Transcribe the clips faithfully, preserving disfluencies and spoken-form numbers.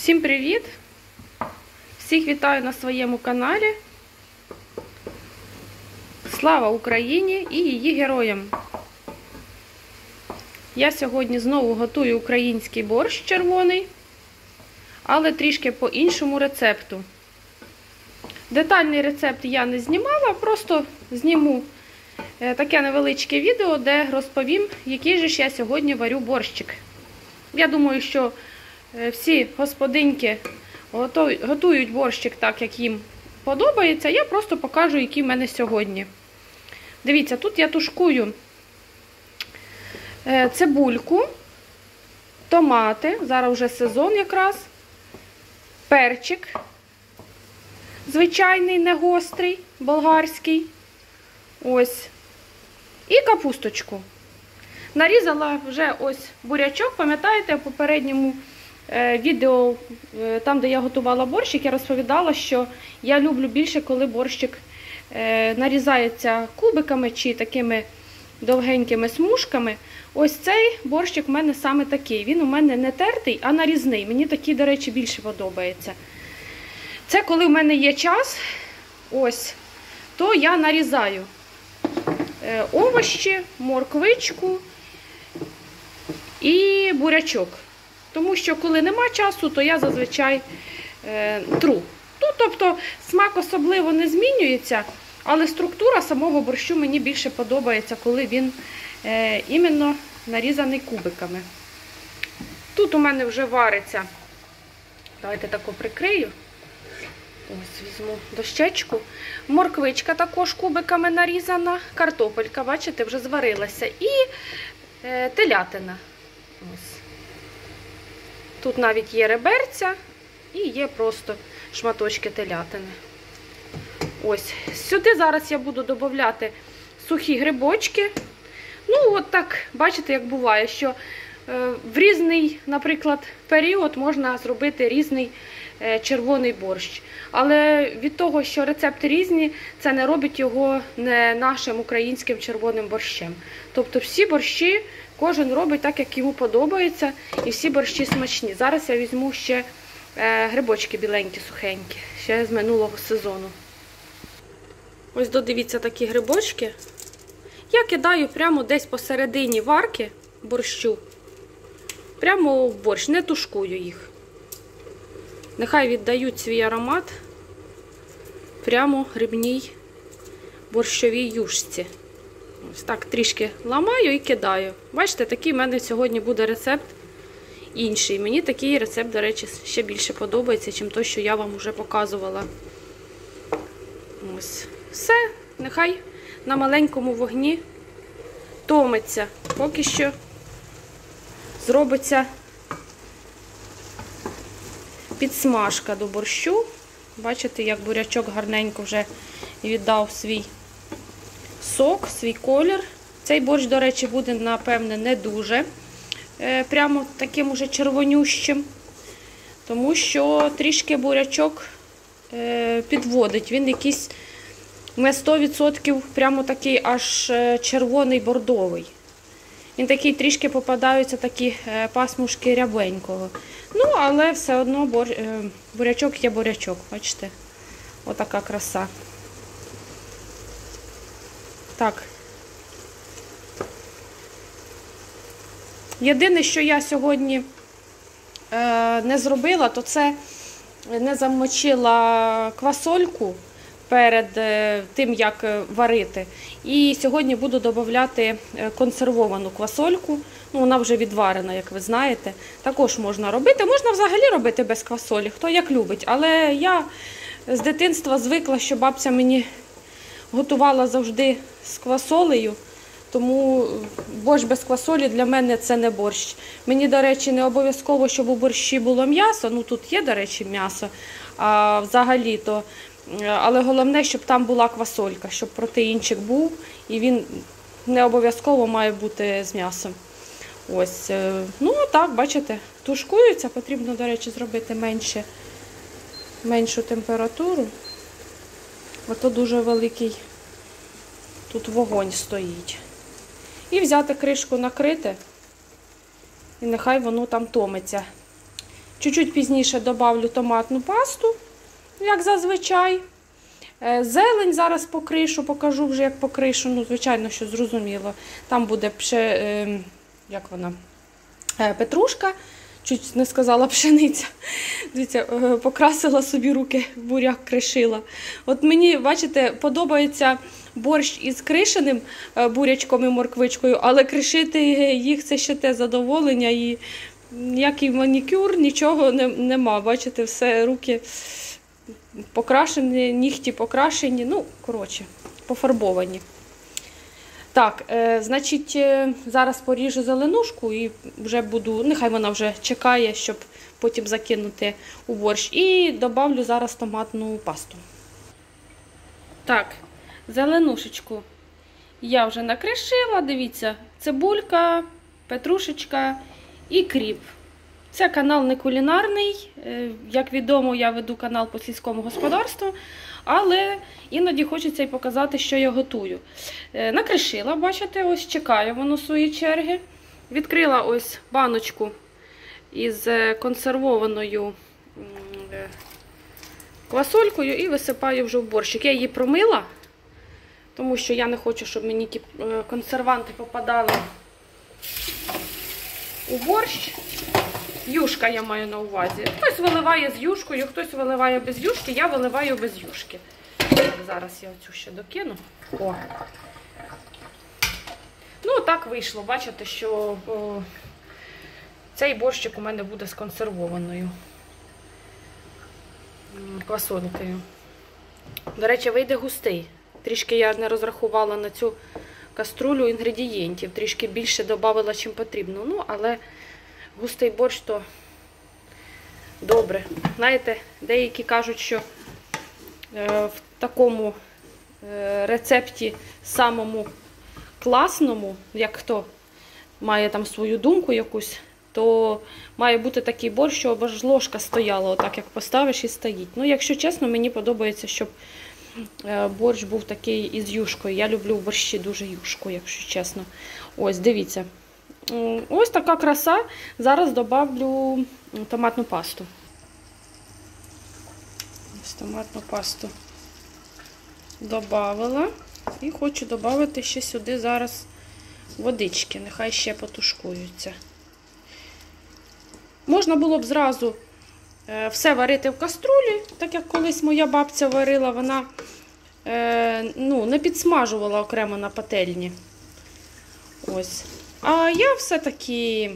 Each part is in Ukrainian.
Всім привіт! Всіх вітаю на своєму каналі. Слава Україні і її героям! Я сьогодні знову готую український борщ червоний, але трішки по іншому рецепту. Детальний рецепт я не знімала, просто зніму таке невеличке відео, де розповім, який же ж я сьогодні варю борщик. Я думаю, що всі господиньки готують борщик так, як їм подобається. Я просто покажу, який в мене сьогодні. Дивіться, тут я тушкую цибульку, томати, зараз вже сезон якраз, перчик звичайний, не гострий, болгарський, ось, і капусточку. Нарізала вже ось бурячок, пам'ятаєте, в попередньому відео, там, де я готувала борщик, я розповідала, що я люблю більше, коли борщик нарізається кубиками чи такими довгенькими смужками. Ось цей борщик у мене саме такий. Він у мене не тертий, а нарізний. Мені такий, до речі, більше подобається. Це коли в мене є час, ось, то я нарізаю овочі, морквичку і бурячок. Тому що, коли нема часу, то я зазвичай е, тру. Ну, тобто, смак особливо не змінюється, але структура самого борщу мені більше подобається, коли він е, іменно нарізаний кубиками. Тут у мене вже вариться, давайте таку прикрию, ось візьму дощечку. Морквичка також кубиками нарізана, картопелька, бачите, вже зварилася, і е, телятина. Ось. Тут навіть є реберця і є просто шматочки телятини. Ось. Сюди зараз я буду додавати сухі грибочки. Ну, от так, бачите, як буває, що в різний, наприклад, період можна зробити різний червоний борщ. Але від того, що рецепти різні, це не робить його не нашим українським червоним борщем. Тобто всі борщі кожен робить так, як йому подобається, і всі борщі смачні. Зараз я візьму ще грибочки біленькі, сухенькі, ще з минулого сезону. Ось додивіться такі грибочки. Я кидаю прямо десь посередині варки борщу, прямо в борщ, не тушкую їх. Нехай віддають свій аромат прямо грибній борщовій юшці. Ось так трішки ламаю і кидаю. Бачите, такий в мене сьогодні буде рецепт інший. Мені такий рецепт, до речі, ще більше подобається, ніж той, що я вам вже показувала. Ось. Все, нехай на маленькому вогні томиться. Поки що зробиться підсмажка до борщу. Бачите, як бурячок гарненько вже віддав свій сок, свій колір. Цей борщ, до речі, буде, напевне, не дуже е, прямо таким уже червонющим, тому що трішки бурячок е, підводить. Він якийсь не сто відсотків прямо такий аж червоний бордовий. Він такий трішки попадаються такі е, пасмушки рябенького. Ну, але все одно бор... е, бурячок є бурячок, бачите? Отака краса. Так. Єдине, що я сьогодні е, не зробила, то це не замочила квасольку перед е, тим, як варити. І сьогодні буду додавати консервовану квасольку. Ну, вона вже відварена, як ви знаєте. Також можна робити. Можна взагалі робити без квасолі, хто як любить. Але я з дитинства звикла, що бабця мені готувала завжди з квасолею, тому борщ без квасолі для мене це не борщ. Мені, до речі, не обов'язково, щоб у борщі було м'ясо, ну тут є, до речі, м'ясо, а взагалі-то, але головне, щоб там була квасолька, щоб протеїнчик був, і він не обов'язково має бути з м'ясом. Ось, ну так, бачите, тушкується, потрібно, до речі, зробити менше, меншу температуру. Ото дуже великий тут вогонь стоїть. І взяти кришку, накрити, і нехай воно там томиться. Чуть-чуть пізніше добавлю томатну пасту, як зазвичай. Зелень зараз покришу, покажу вже, як покришу. Ну, звичайно, що зрозуміло. Там буде пше, як вона, петрушка. Чуть не сказала пшениця. Дивіться, покрасила собі руки, буряк кришила. От мені, бачите, подобається борщ із кришеним бурячком і морквичкою, але кришити їх – це ще те задоволення. І ніякий манікюр, нічого не, нема. Бачите, все, руки покрашені, нігті покрашені, ну, коротше, пофарбовані. Так, е, значить, е, зараз поріжу зеленушку і вже буду, нехай вона вже чекає, щоб потім закинути у борщ. І добавлю зараз томатну пасту. Так, зеленушечку я вже накришила, дивіться, цибулька, петрушечка і кріп. Це канал не кулінарний, як відомо, я веду канал по сільському господарству, але іноді хочеться й показати, що я готую. Накришила, бачите, ось чекає воно своєї черги. Відкрила ось баночку із консервованою квасолькою і висипаю вже в борщик. Я її промила, тому що я не хочу, щоб мені ті консерванти попадали у борщ. Юшка я маю на увазі. Хтось виливає з юшкою, хтось виливає без юшки, я виливаю без юшки. Так, зараз я оцю ще докину. О. Ну, так вийшло. Бачите, що о, цей борщик у мене буде з консервованою квасолькою. До речі, вийде густий. Трішки я не розрахувала на цю каструлю інгредієнтів. Трішки більше додавала, чим потрібно. Ну, але густий борщ то добре. Знаєте, деякі кажуть, що в такому рецепті самому класному, як хто має там свою думку якусь, то має бути такий борщ, щоб аж ложка стояла, отак як поставиш і стоїть. Ну, якщо чесно, мені подобається, щоб борщ був такий із юшкою. Я люблю в борщі дуже юшку, якщо чесно. Ось, дивіться. Ось така краса. Зараз добавлю томатну пасту. Ось томатну пасту добавила. І хочу додати ще сюди зараз водички. Нехай ще потушкуються. Можна було б зразу все варити в каструлі, так як колись моя бабця варила, вона ну, не підсмажувала окремо на пательні. Ось. А я все-таки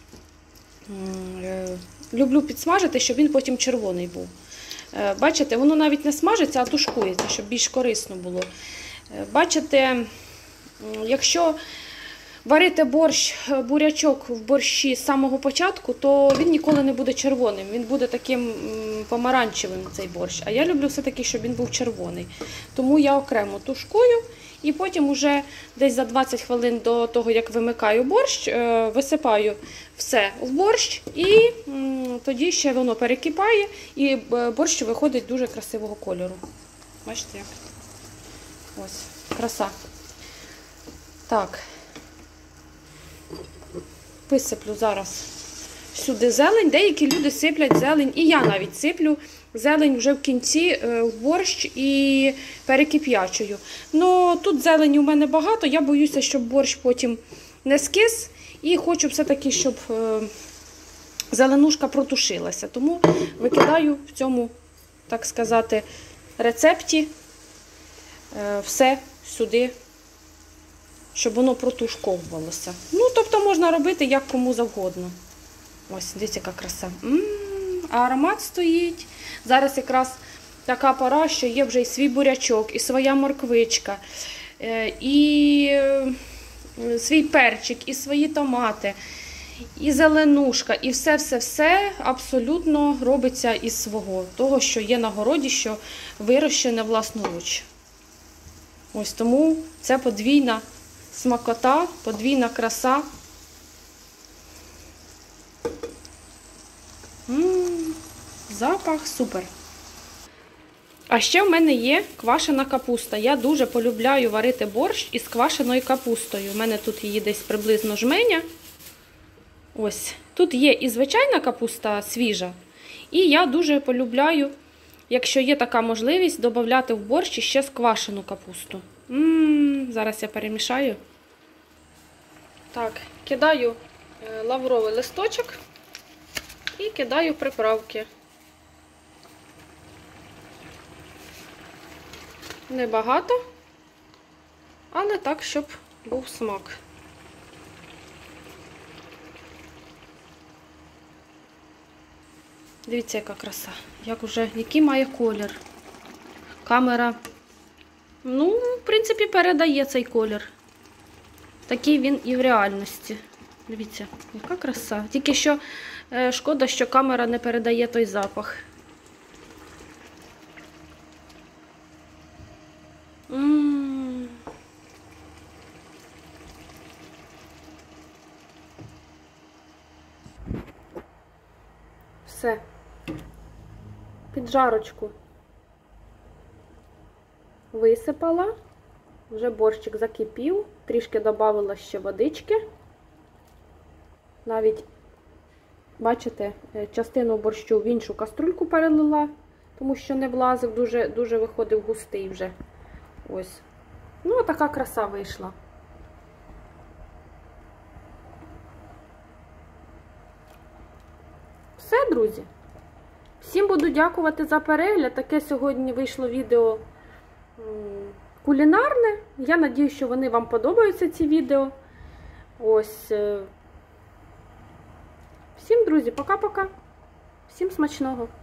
люблю підсмажити, щоб він потім червоний був. Бачите, воно навіть не смажиться, а тушкується, щоб більш корисно було. Бачите, якщо варити борщ, бурячок в борщі з самого початку, то він ніколи не буде червоним. Він буде таким помаранчевим, цей борщ. А я люблю все-таки, щоб він був червоний. Тому я окремо тушкую. І потім уже десь за двадцять хвилин до того, як вимикаю борщ, висипаю все в борщ, і тоді ще воно перекипає, і борщ виходить дуже красивого кольору. Бачите як? Ось, краса. Так. Висиплю зараз сюди зелень. Деякі люди сиплять зелень, і я навіть сиплю зелень вже в кінці в борщ і перекип'ячую. Ну, тут зелені у мене багато, я боюся, щоб борщ потім не скис. І хочу все-таки, щоб зеленушка протушилася. Тому викидаю в цьому, так сказати, рецепті все сюди, щоб воно протушковувалося. Ну, тобто можна робити як кому завгодно. Ось, дивіться, яка краса. М-м, а аромат стоїть. Зараз якраз така пора, що є вже і свій бурячок, і своя морквичка, і свій перчик, і свої томати, і зеленушка, і все-все-все абсолютно робиться із свого. Того, що є на городі, що вирощене власноруч. Ось тому це подвійна смакота, подвійна краса. М-м, запах супер. А ще в мене є квашена капуста. Я дуже полюбляю варити борщ із квашеною капустою. У мене тут її десь приблизно жменя. Ось. Тут є і звичайна капуста свіжа, і я дуже полюбляю, якщо є така можливість, додати в борщ ще сквашену капусту. М-м, зараз я перемішаю. Так, кидаю лавровий листочок і кидаю приправки. Небагато, але так, щоб був смак. Дивіться, яка краса. Як уже, який має колір. Камера, ну, в принципі, передає цей колір. Такий він і в реальності. Дивіться, яка краса. Тільки що е, шкода, що камера не передає той запах. М-м-м. Все. Під жарочку висипала. Вже борщик закипів. Трішки додавала ще водички. Навіть, бачите, частину борщу в іншу каструльку перелила, тому що не влазив, дуже, дуже виходив густий вже. Ось. Ну, така краса вийшла. Все, друзі. Всім буду дякувати за перегляд. Таке сьогодні вийшло відео кулінарне. Я надію, що вони вам подобаються, ці відео. Ось. Всім, друзі, пока-пока. Всім смачного.